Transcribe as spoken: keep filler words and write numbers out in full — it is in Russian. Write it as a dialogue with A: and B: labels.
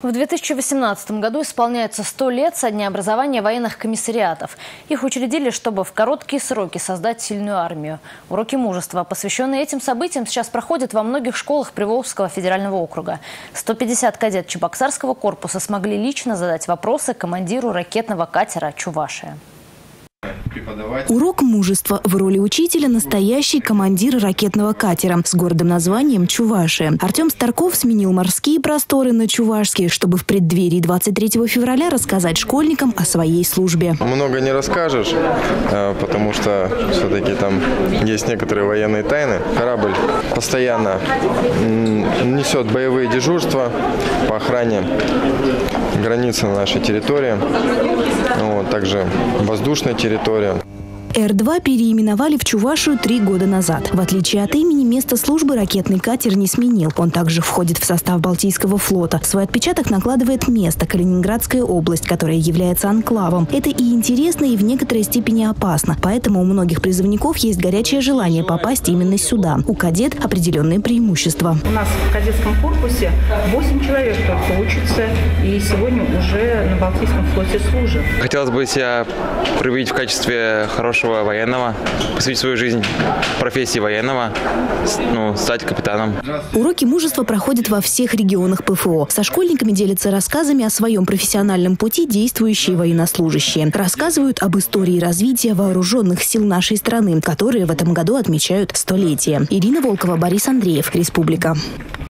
A: В две тысячи восемнадцатом году исполняется сто лет со дня образования военных комиссариатов. Их учредили, чтобы в короткие сроки создать сильную армию. Уроки мужества, посвященные этим событиям, сейчас проходят во многих школах Приволжского федерального округа. сто пятьдесят кадет Чебоксарского корпуса смогли лично задать вопросы командиру ракетного катера «Чувашия».
B: Урок мужества. В роли учителя настоящий командир ракетного катера с гордым названием «Чувашия». Артем Старков сменил морские просторы на чувашские, чтобы в преддверии двадцать третьего февраля рассказать школьникам о своей службе.
C: Много не расскажешь, потому что все-таки там есть некоторые военные тайны. Корабль постоянно несет боевые дежурства по охране границы нашей территории, вот, также воздушной территории.
B: Эр два переименовали в Чувашию три года назад. В отличие от имени, место службы ракетный катер не сменил. Он также входит в состав Балтийского флота. Свой отпечаток накладывает место – Калининградская область, которая является анклавом. Это и интересно, и в некоторой степени опасно. Поэтому у многих призывников есть горячее желание попасть именно сюда. У кадет определенные преимущества.
D: У нас в кадетском корпусе восемь человек только учатся, и сегодня уже на Балтийском флоте служат.
E: Хотелось бы себя проявить в качестве хорошего военного, посвятить свою жизнь профессии военного, ну, стать капитаном.
B: Уроки мужества проходят во всех регионах Пэ Эф О. Со школьниками делятся рассказами о своем профессиональном пути действующие военнослужащие. Рассказывают об истории развития вооруженных сил нашей страны, которые в этом году отмечают столетие. Ирина Волкова, Борис Андреев, Республика.